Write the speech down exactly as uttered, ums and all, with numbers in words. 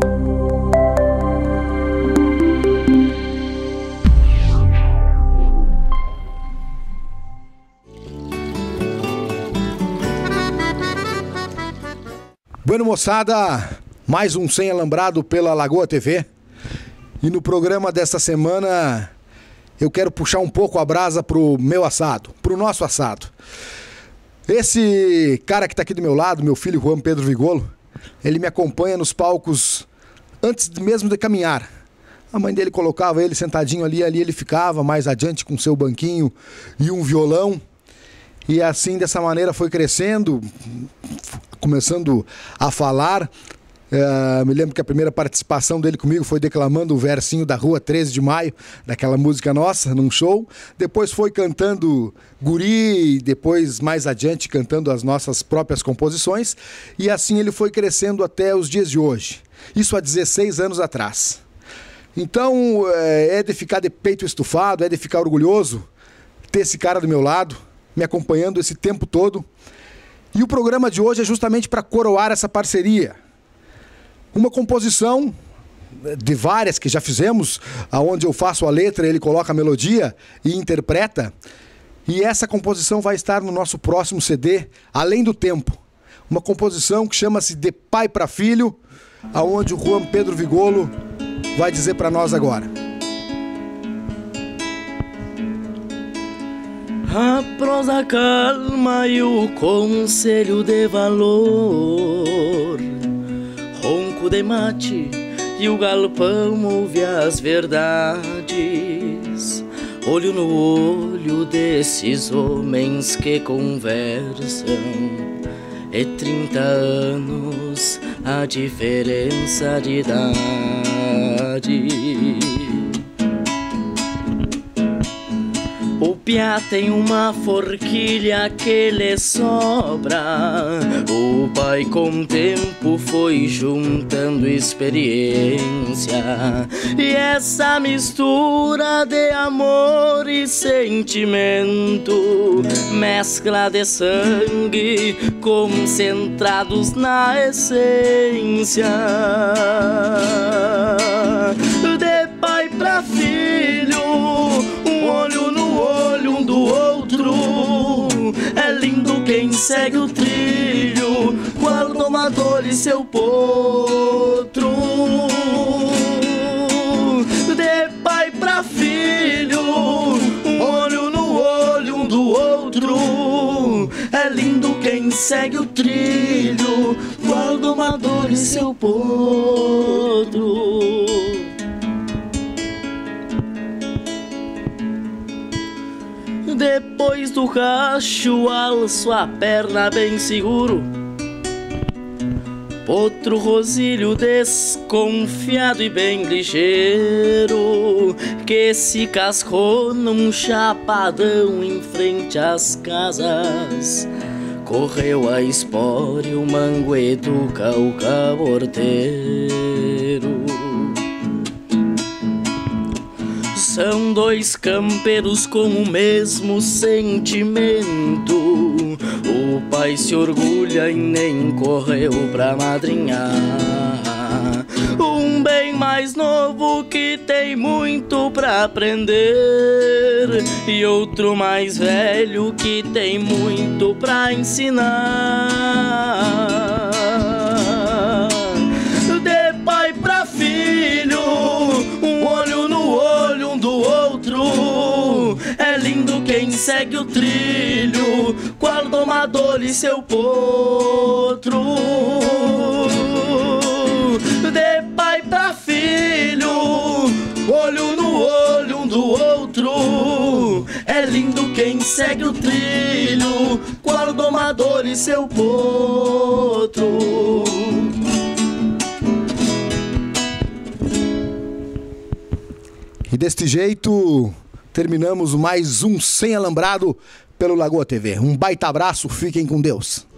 Bueno, moçada, mais um Sem Alambrado pela Lagoa T V. E no programa desta semana eu quero puxar um pouco a brasa pro meu assado, pro nosso assado. Esse cara que tá aqui do meu lado, meu filho Juan Pedro Vigolo, ele me acompanha nos palcos antes mesmo de caminhar. A mãe dele colocava ele sentadinho ali, ali ele ficava mais adiante com seu banquinho e um violão. E assim, dessa maneira, foi crescendo, começando a falar. Uh, me lembro que a primeira participação dele comigo foi declamando o versinho da Rua treze de Maio, daquela música nossa, num show. Depois foi cantando Guri, depois, mais adiante, cantando as nossas próprias composições. E assim ele foi crescendo até os dias de hoje. Isso há dezesseis anos atrás. Então, é de ficar de peito estufado, é de ficar orgulhoso ter esse cara do meu lado, me acompanhando esse tempo todo. E o programa de hoje é justamente para coroar essa parceria. Uma composição de várias que já fizemos, aonde eu faço a letra, ele coloca a melodia e interpreta. E essa composição vai estar no nosso próximo C D, Além do Tempo. Uma composição que chama-se De Pai para Filho, aonde o Juan Pedro Vigolo vai dizer para nós agora. A prosa calma e o conselho de valor, ronco de mate e o galpão ouve as verdades, olho no olho desses homens que conversam. É trinta anos a diferença de idade. O piá tem uma forquilha que lhe sobra. O pai com o tempo foi juntando experiência, e essa mistura de amor e sentimento, mescla de sangue concentrados na essência. De pai pra filho, um olho no olho um do outro. É lindo quem segue o trilho, qual domador e seu potro. De pai pra filho, um olho no olho um do outro. É lindo quem segue o trilho, qual domador e seu potro. Depois do racho, alço a perna bem seguro. Potro rosilho desconfiado e bem ligeiro, que se cascou num chapadão em frente às casas. Correu a espora e o mango educa o caborteiro. São dois campeiros com o mesmo sentimento. O pai se orgulha e nem correu pra madrinhar. Um bem mais novo que tem muito pra aprender, e outro mais velho que tem muito pra ensinar. De pai pra filho, um olho no olho um do outro. É lindo quem segue o trilho, qual domador e seu potro. De pai pra filho, olho no olho um do outro. É lindo quem segue o trilho, qual domador e seu potro. E deste jeito, terminamos mais um Sem Alambrado pelo Lagoa T V. Um baita abraço, fiquem com Deus.